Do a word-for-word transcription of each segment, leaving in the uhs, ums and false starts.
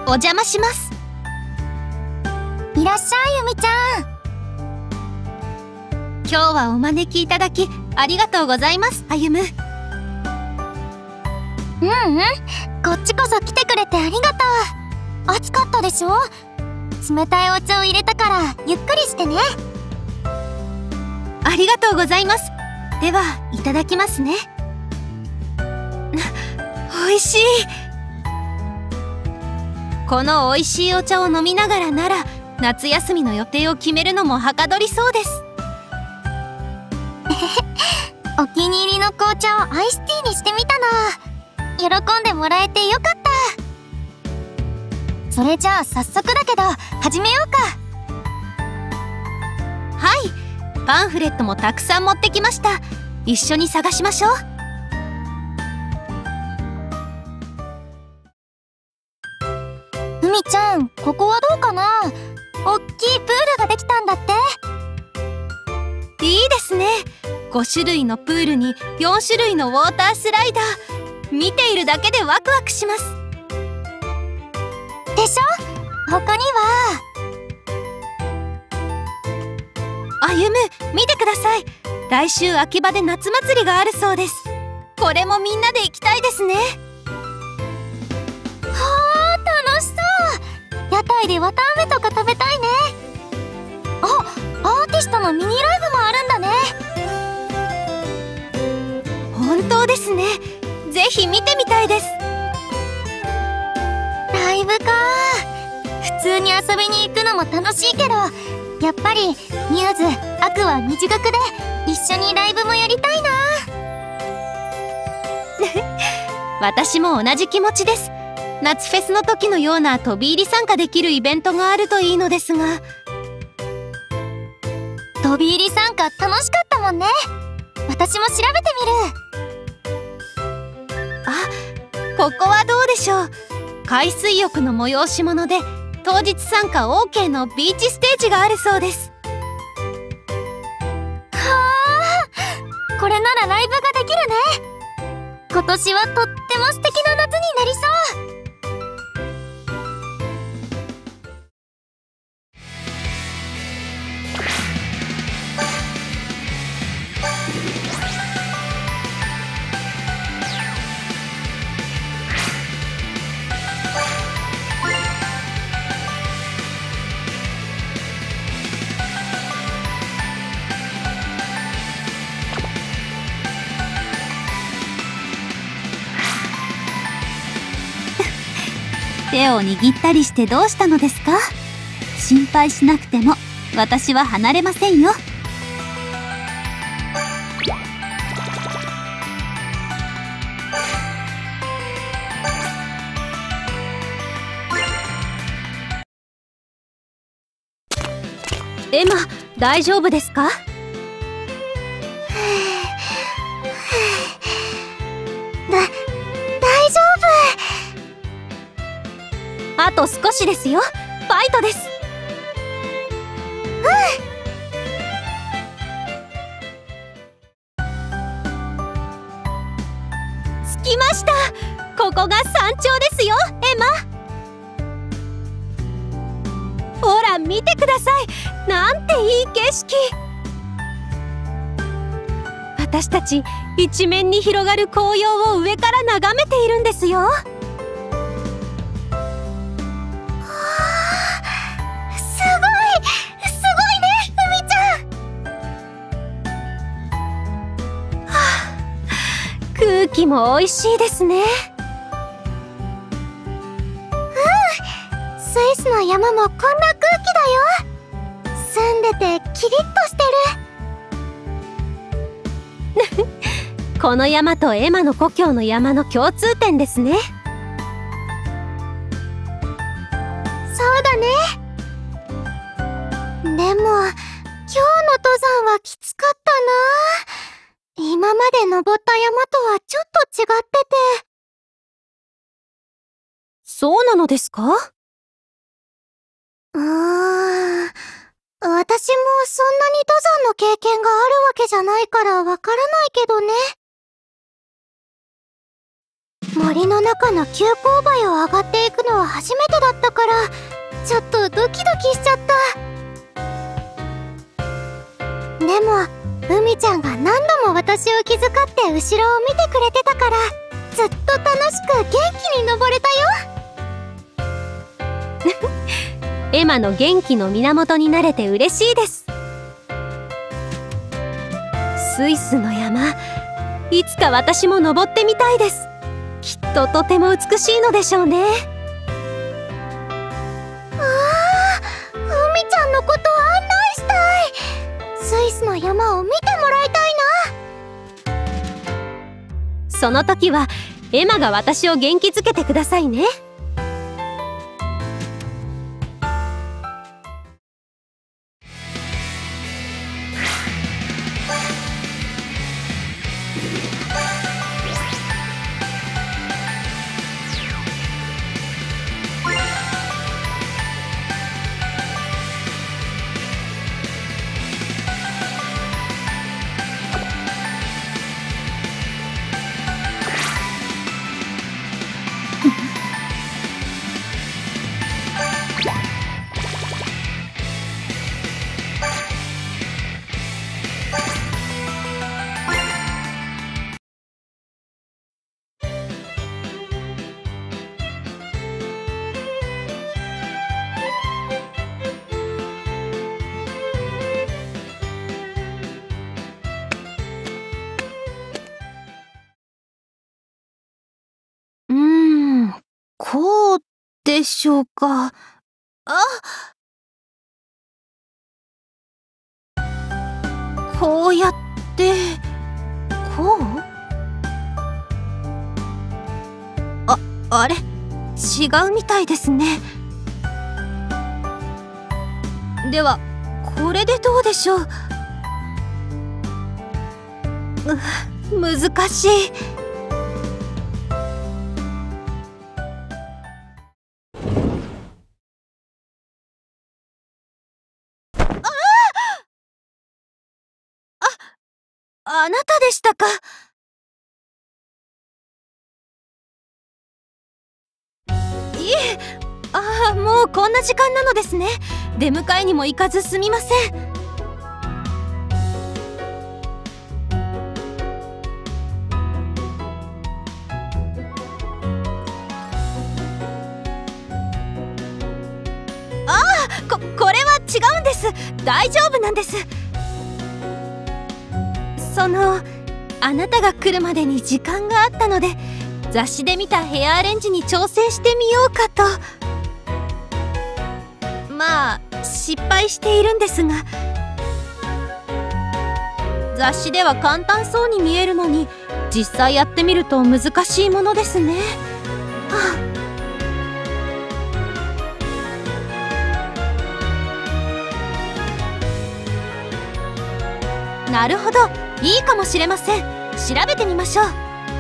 お邪魔します。 いらっしゃい、ゆみちゃん。 今日はお招きいただきありがとうございます、歩夢。 うんうん、こっちこそ来てくれてありがとう。暑かったでしょ。冷たいお茶を入れたからゆっくりしてね。 ありがとうございます。ではいただきますね。おいしい。このおいしいお茶を飲みながらなら夏休みの予定を決めるのもはかどりそうです。 お気に入りの紅茶をアイスティーにしてみたの。喜んでもらえてよかった。それじゃあ早速だけど始めようか。 はい、パンフレットもたくさん持ってきました。一緒に探しましょう。 ふみちゃん、ここはどうかな。おっきいプールができたんだって。 いいですね。ご種類のプールによん種類のウォータースライダー。見ているだけでワクワクします。 でしょ。他には歩夢、見てください。来週秋葉で夏祭りがあるそうです。これもみんなで行きたいですね。はあ、楽しそう。屋台で綿あめとか食べたいね。あ、アーティストのミニライブもあるんだね。 本当ですね。ぜひ見てみたいです。 ライブか。普通に遊びに行くのも楽しいけど、やっぱりミューズ、アクア、虹学で一緒にライブもやりたいな。 私も同じ気持ちです。夏フェスの時のような飛び入り参加できるイベントがあるといいのですが。 飛び入り参加楽しかったもんね。私も調べてみる。 あ、ここはどうでしょう。海水浴の催し物で当日参加 オーケー のビーチステージがあるそうです。 はあ、これならライブができるね。今年はとっても素敵な夏になりそう。 手を握ったりしてどうしたのですか？心配しなくても私は離れませんよ。エマ、大丈夫ですか？ だ、大丈夫。 あと少しですよ。ファイトです。 うん。 着きました。ここが山頂ですよ、エマ。ほら見てください。なんていい景色。私たち一面に広がる紅葉を上から眺めているんですよ。空気も美味しいですね。 うん、スイスの山もこんな空気だよ。澄んでてキリッとしてる。 この山とエマの故郷の山の共通点ですね。 そうだね。でも今日の登山はきつかったな。今まで登った山とはちょっと違ってて。 そうなのですか？ うーん、私もそんなに登山の経験があるわけじゃないからわからないけどね。 森の中の急勾配を上がっていくのは初めてだったから、ちょっとドキドキしちゃった。でも海ちゃんが何度も私を気遣って後ろを見てくれてたから、ずっと楽しく元気に登れたよ。 エマの元気の源になれて嬉しいです。スイスの山、いつか私も登ってみたいです。きっととても美しいのでしょうね。 ああ、海ちゃんのこと案内したい。スイスの山を見てもらいたいな。 その時はエマが私を元気づけてくださいね。うーん、こうでしょうか。あ、こうやってこう？あ、あれ、違うみたいですね。ではこれでどうでしょう。う、難しい。あなたでしたか。いえ、ああ、もうこんな時間なのですね。出迎えにも行かずすみません。ああ、こ、これは違うんです。大丈夫なんです。その、あなたが来るまでに時間があったので、雑誌で見たヘアアレンジに挑戦してみようかと。まあ失敗しているんですが、雑誌では簡単そうに見えるのに、実際やってみると難しいものですね。はあ、なるほど、いいかもしれません。調べてみましょう。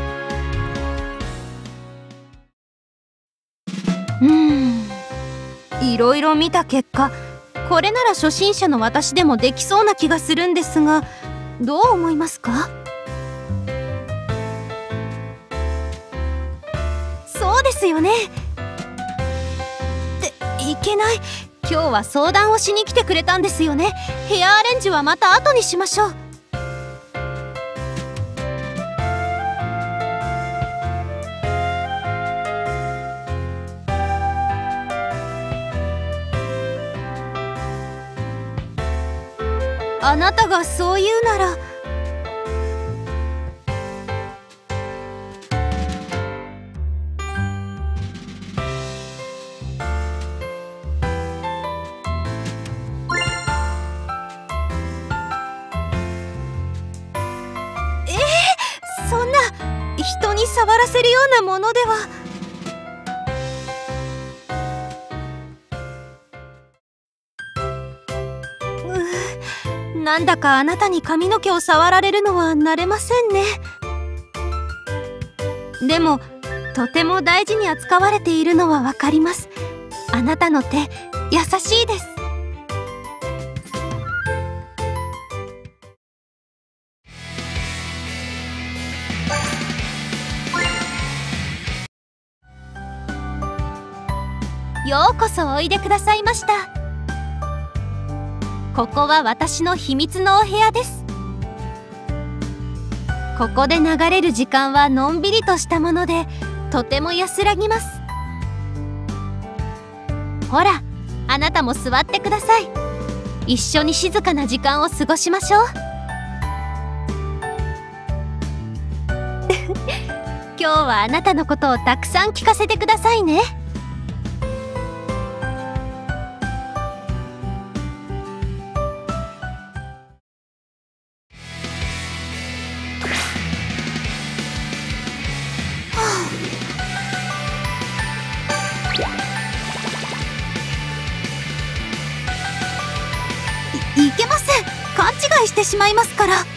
うーん、いろいろ見た結果、これなら初心者の私でもできそうな気がするんですが、どう思いますか？そうですよね。っていけない。今日は相談をしに来てくれたんですよね。ヘアアレンジはまた後にしましょう。あなたがそう言うなら。えー、そんな人に触らせるようなものでは。なんだかあなたに髪の毛を触られるのは慣れませんね。でもとても大事に扱われているのはわかります。あなたの手、優しいです。 ようこそおいでくださいました。ここは私の秘密のお部屋です。ここで流れる時間はのんびりとしたもので、とても安らぎます。ほら、あなたも座ってください。一緒に静かな時間を過ごしましょう。今日はあなたのことをたくさん聞かせてくださいね。い、いけません。勘違いしてしまいますから。